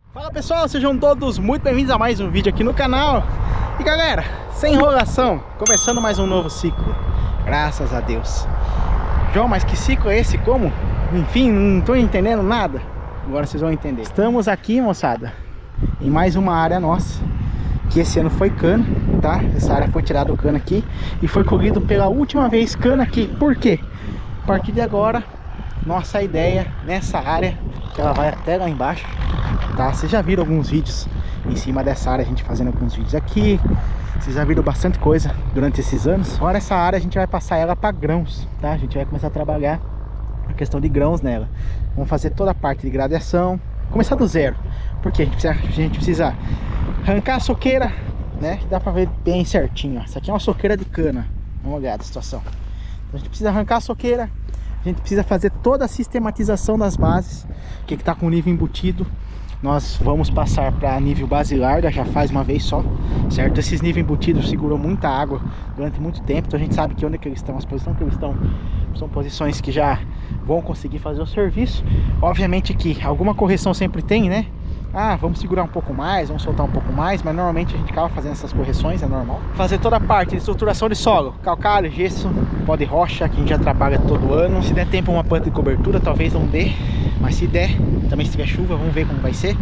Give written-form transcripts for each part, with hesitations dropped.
Fala pessoal, sejam todos muito bem-vindos a mais um vídeo aqui no canal. E galera, sem enrolação, começando mais um novo ciclo, graças a Deus. João, mas que ciclo é esse? Como? Enfim, não tô entendendo nada. Agora vocês vão entender. Estamos aqui, moçada, em mais uma área nossa, que esse ano foi cana, tá? Essa área foi tirada do cana aqui e foi colhido pela última vez cana aqui. Por quê? A partir de agora, nossa ideia nessa área, que ela vai até lá embaixo, tá? Vocês já viram alguns vídeos em cima dessa área, a gente fazendo alguns vídeos aqui. Vocês já viram bastante coisa durante esses anos. Agora essa área a gente vai passar ela para grãos, tá? A gente vai começar a trabalhar a questão de grãos nela. Vamos fazer toda a parte de gradeação, começar do zero, porque a gente precisa arrancar a soqueira, né? Dá pra ver bem certinho, ó. Isso aqui é uma soqueira de cana. Vamos olhar a situação. Então, a gente precisa arrancar a soqueira. A gente precisa fazer toda a sistematização das bases, que tá com o nível embutido. Nós vamos passar para nível base larga, já faz uma vez só, certo? Esses níveis embutidos seguram muita água durante muito tempo, então a gente sabe que onde que eles estão, as posições que eles estão, são posições que já vão conseguir fazer o serviço. Obviamente que alguma correção sempre tem, né? Ah, vamos segurar um pouco mais, vamos soltar um pouco mais, mas normalmente a gente acaba fazendo essas correções, é normal. Fazer toda a parte de estruturação de solo, calcário, gesso, pó de rocha, que a gente já trabalha todo ano. Se der tempo uma planta de cobertura, talvez não dê, mas se der, também se tiver chuva, vamos ver como vai ser.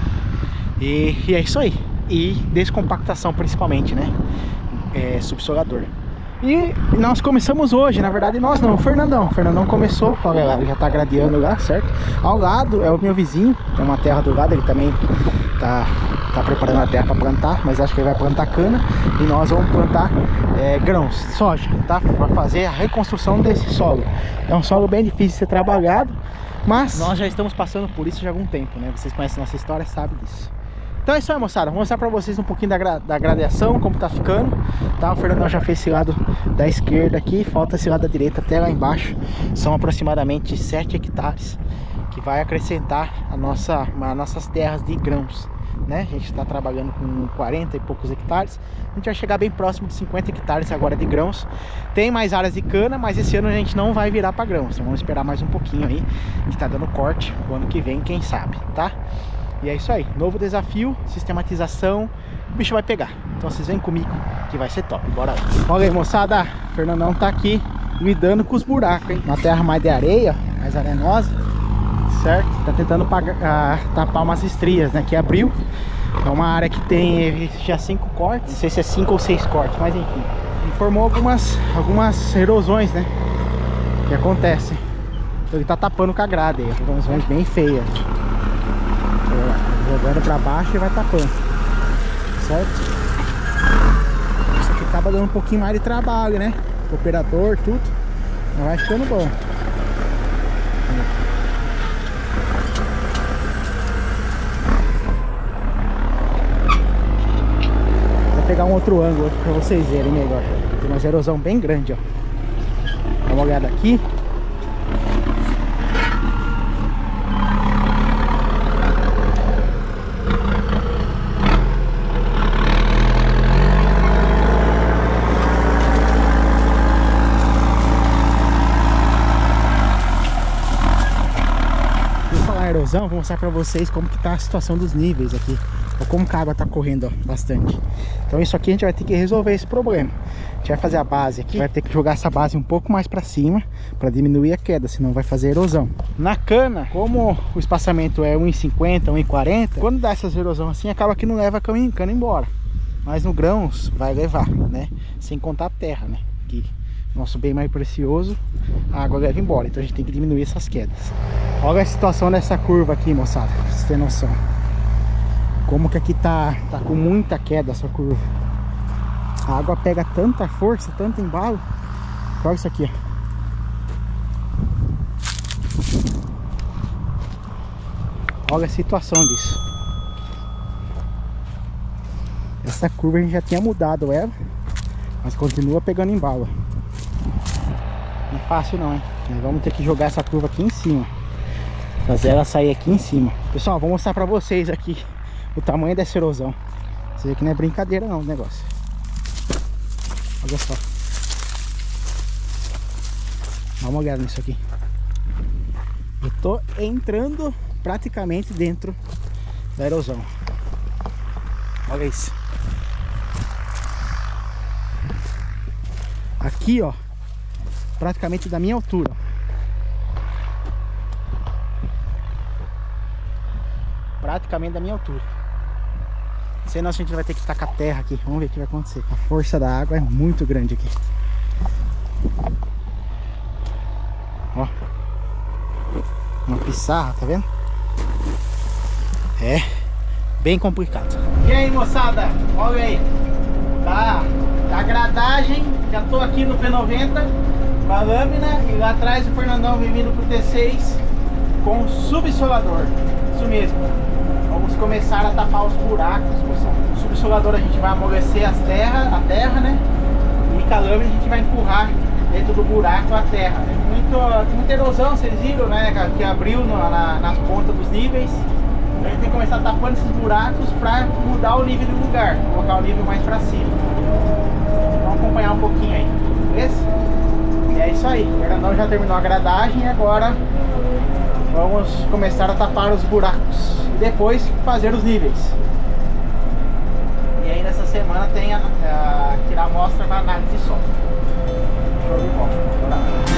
E é isso aí. E descompactação principalmente, né? Subsolador. E nós começamos hoje, na verdade nós não, o Fernandão começou, olha lá, ele já tá gradeando lá, certo? Ao lado é o meu vizinho, tem uma terra do lado, ele também tá preparando a terra para plantar, mas acho que ele vai plantar cana e nós vamos plantar grãos, soja, tá? Para fazer a reconstrução desse solo. É um solo bem difícil de ser trabalhado, mas nós já estamos passando por isso já há algum tempo, né? Vocês conhecem nossa história, sabem disso. Então é isso aí, moçada, vou mostrar pra vocês um pouquinho da gradeação, como tá ficando, tá? O Fernandão já fez esse lado da esquerda aqui, falta esse lado da direita até lá embaixo. São aproximadamente 7 hectares que vai acrescentar as nossas terras de grãos, né? A gente está trabalhando com 40 e poucos hectares, a gente vai chegar bem próximo de 50 hectares agora de grãos. Tem mais áreas de cana, mas esse ano a gente não vai virar para grãos, então vamos esperar mais um pouquinho aí, que tá dando corte, o ano que vem, quem sabe, tá? E é isso aí, novo desafio, sistematização, o bicho vai pegar. Então vocês vêm comigo que vai ser top, bora lá. Olha aí, moçada, o Fernandão tá aqui lidando com os buracos, hein? Uma terra mais de areia, mais arenosa, certo? Tá tentando tapar umas estrias, né? Que abriu. É uma área que tem já 5 cortes, não sei se é 5 ou 6 cortes, mas enfim. E formou algumas erosões, né? Que acontecem. Então ele tá tapando com a grade aí, erosões bem feias. Jogando pra baixo e vai tapando, certo? Isso aqui acaba dando um pouquinho mais de trabalho, né? O operador, tudo, mas vai ficando bom. Vou pegar um outro ângulo pra vocês verem melhor. Tem uma erosão bem grande, ó. Dá uma olhada aqui. Erosão, vou mostrar pra vocês como que tá a situação dos níveis aqui, ou como que a água tá correndo, ó, bastante. Então isso aqui a gente vai ter que resolver esse problema. A gente vai fazer a base aqui, vai ter que jogar essa base um pouco mais pra cima para diminuir a queda, senão vai fazer erosão. Na cana, como o espaçamento é 1,50, 1,40, quando dá essas erosão assim, acaba que não leva a cana embora, mas no grãos vai levar, né? Sem contar a terra, né? Que nosso bem mais precioso, a água leva embora, então a gente tem que diminuir essas quedas. Olha a situação dessa curva aqui, moçada, pra vocês terem noção. Como que aqui tá com muita queda essa curva. A água pega tanta força, tanto embalo. Olha isso aqui, ó. Olha a situação disso. Essa curva a gente já tinha mudado ela, mas continua pegando embalo. Não é fácil não, hein? Nós vamos ter que jogar essa curva aqui em cima, fazer ela sair aqui em cima. Pessoal, vou mostrar pra vocês aqui o tamanho dessa erosão. Isso aqui não é brincadeira não, o negócio. Olha só. Dá uma olhada nisso aqui. Eu tô entrando praticamente dentro da erosão. Olha isso. Aqui, ó, praticamente da minha altura. Praticamente da minha altura. Senão a gente vai ter que tacar terra aqui. Vamos ver o que vai acontecer. A força da água é muito grande aqui. Ó. Uma pissarra, tá vendo? É bem complicado. E aí, moçada? Olha aí. Tá a gradagem. Já tô aqui no P90 com a lâmina. E lá atrás o Fernandão vem vindo pro T6 com subsolador. Isso mesmo. Vamos começar a tapar os buracos, pessoal. O subsolador a gente vai amolecer a terra, né? E com a lâmina a gente vai empurrar dentro do buraco a terra. Tem muita erosão, vocês viram, né? Que abriu nas pontas dos níveis. A gente tem que começar tapando esses buracos para mudar o nível do lugar, colocar o nível mais para cima. Vamos acompanhar um pouquinho aí, beleza? E é isso aí. O Fernandão já terminou a gradagem e agora vamos começar a tapar os buracos e depois fazer os níveis. E aí nessa semana tem a tirar a amostra na análise de solo. Show de bola. Bora lá.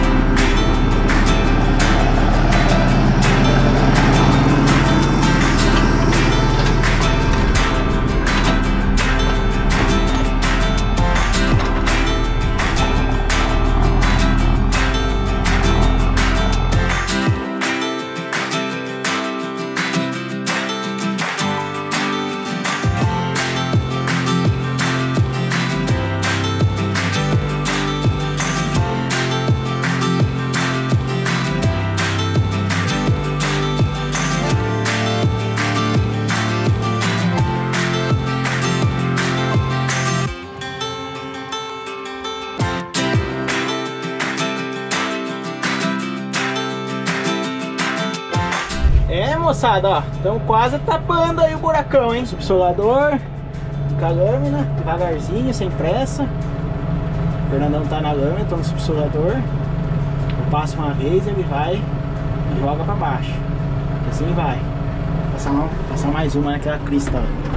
É, moçada, ó, estamos quase tapando aí o buracão, hein? Subsolador, com a lâmina, devagarzinho, sem pressa. O Fernandão tá na lâmina, tô no subsolador. Eu passo uma vez, ele vai e joga pra baixo. Assim vai. Passar mais uma naquela crista, ó.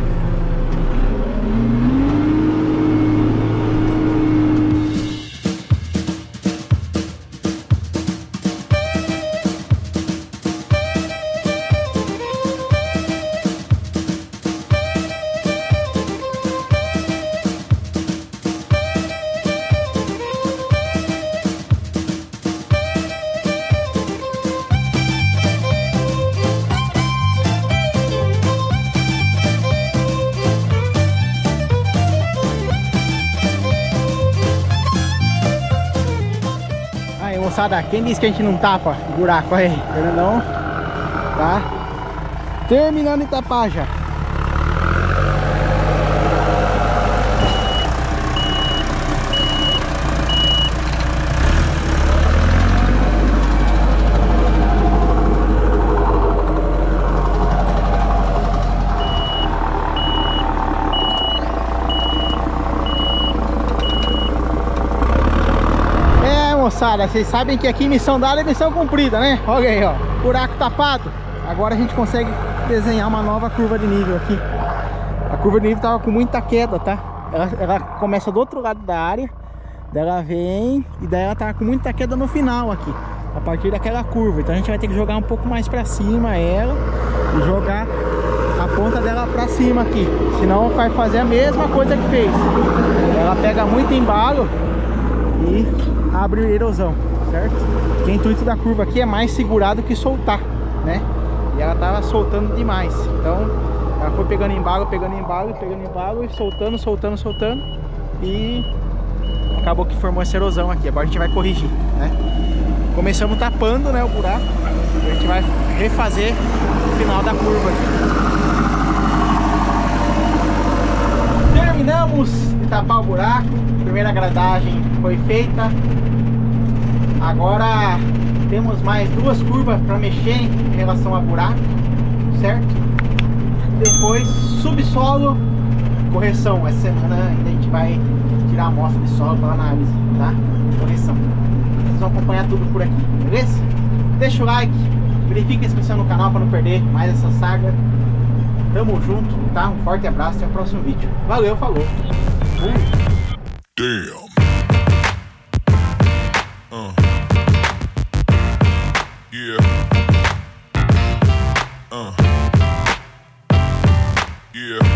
Moçada, quem disse que a gente não tapa o buraco aí? Fernandão tá terminando de tapar já. Moçada, vocês sabem que aqui missão dada é missão cumprida, né? Olha aí, ó, buraco tapado. Agora a gente consegue desenhar uma nova curva de nível aqui. A curva de nível tava com muita queda, tá? Ela começa do outro lado da área, daí ela vem e daí ela tá com muita queda no final aqui, a partir daquela curva. Então a gente vai ter que jogar um pouco mais pra cima ela e jogar a ponta dela pra cima aqui, senão vai fazer a mesma coisa que fez. Ela pega muito embalo e abre erosão, certo? Que o intuito da curva aqui é mais segurar do que soltar, né? E ela tava soltando demais. Então ela foi pegando embalo e soltando e acabou que formou essa erosão aqui. Agora a gente vai corrigir, né? Começamos tapando, né, o buraco. A gente vai refazer o final da curva aqui. Terminamos de tapar o buraco. A primeira gradagem foi feita. Agora temos mais duas curvas para mexer em relação a buraco, certo? Depois subsolo, correção. Essa semana ainda a gente vai tirar a amostra de solo para análise, tá? Correção. Vocês vão acompanhar tudo por aqui, beleza? Deixa o like, verifique a inscrição no canal para não perder mais essa saga. Tamo junto, tá? Um forte abraço, até o próximo vídeo. Valeu, falou. Damn. Yeah. Yeah.